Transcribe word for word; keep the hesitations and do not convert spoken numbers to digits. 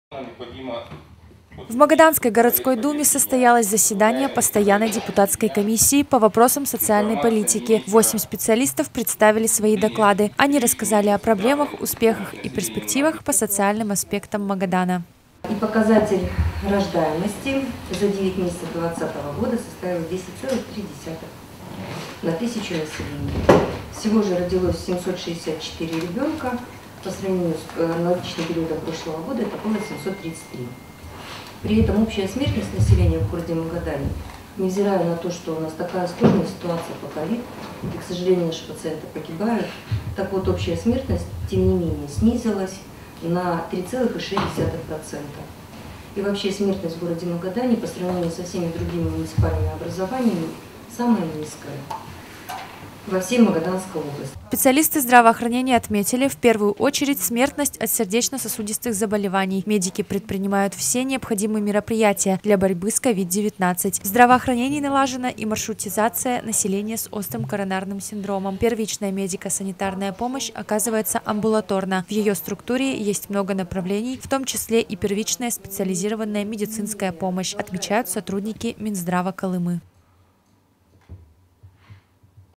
В Магаданской городской думе состоялось заседание постоянной депутатской комиссии по вопросам социальной политики. Восемь специалистов представили свои доклады. Они рассказали о проблемах, успехах и перспективах по социальным аспектам Магадана. И показатель рождаемости за девять месяцев две тысячи двадцатого года составил десять целых три десятых на тысячу населения. Всего же родилось семьсот шестьдесят четыре ребенка. По сравнению с аналогичным периодом прошлого года это было семьсот тридцать три. При этом общая смертность населения в городе Магадане, невзирая на то, что у нас такая сложная ситуация по ковид, и, к сожалению, наши пациенты погибают, так вот общая смертность, тем не менее, снизилась на три целых шесть десятых процента. И вообще смертность в городе Магадане по сравнению со всеми другими муниципальными образованиями самая низкая во всей Магаданской области. Специалисты здравоохранения отметили, в первую очередь, смертность от сердечно-сосудистых заболеваний. Медики предпринимают все необходимые мероприятия для борьбы с ковид девятнадцать. В здравоохранении налажена и маршрутизация населения с острым коронарным синдромом. Первичная медико-санитарная помощь оказывается амбулаторно. В ее структуре есть много направлений, в том числе и первичная специализированная медицинская помощь, отмечают сотрудники Минздрава Колымы.